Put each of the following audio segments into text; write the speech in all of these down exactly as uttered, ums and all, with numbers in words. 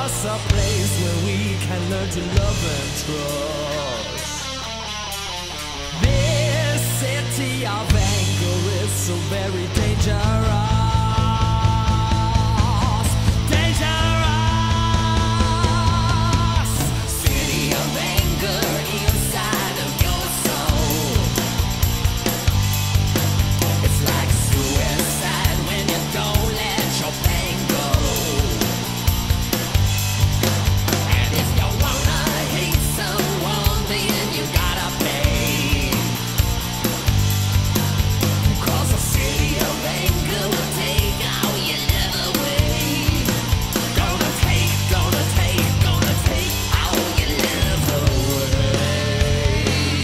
us a place where we can learn to love and trust. This city of anger is so very dangerous. Dangerous! City of anger inside of your soul. It's like suicide when you don't let your pain go. And if you wanna hate someone, then you gotta pay. 'Cause the city of anger will take all your love away. Gonna take, gonna take, gonna take all your love away.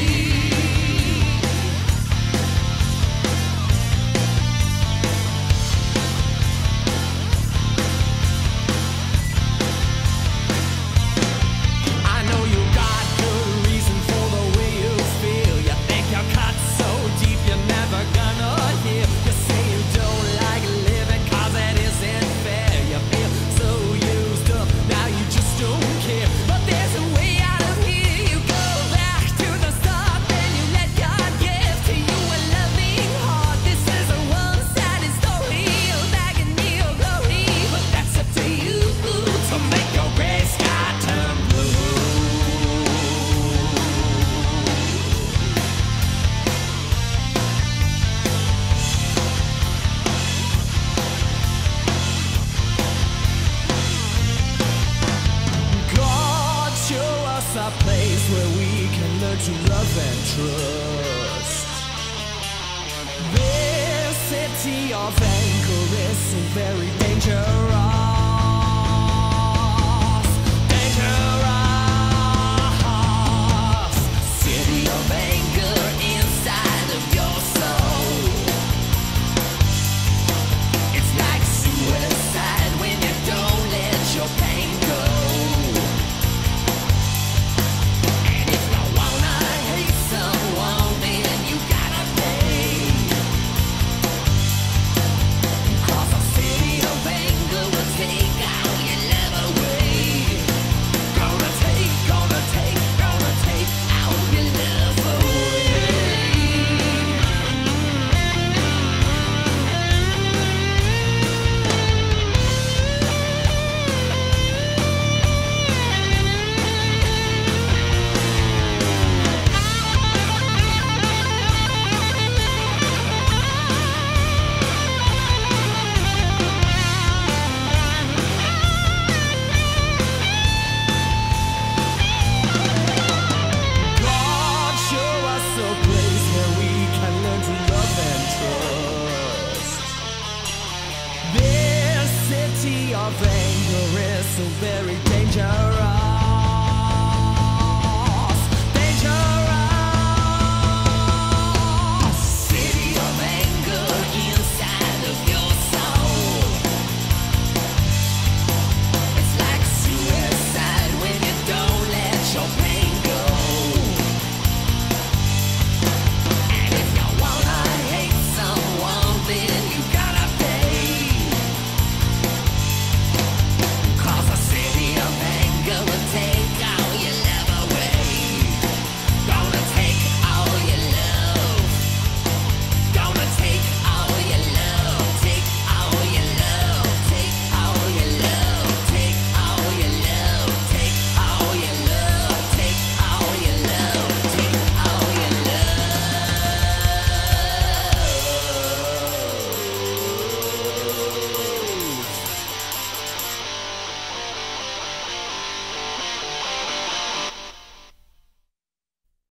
I know you got good reason for the way you feel. You think you're cut so deep you're never gonna heal. You say you don't like living 'cause it isn't fair. You feel so used up, now you just don't care. But there's a way out of here. You go back to the start, then you let God give to you a loving heart. This is a one-sided story of agony or glory, but that's up to you to make your gray sky turn blue. God, show us a place where we can learn to love and trust. This city of anger is so very dangerous. Dangerous! City of anger inside of your soul. It's like suicide when you don't let your pain go. And if you wanna hate someone, then you gotta pay. 'Cause the city of anger will take all your love away. Gonna take, gonna take, gonna take all your love away. God, show us a place where we can learn to love and trust. This city of anger is so very dangerous.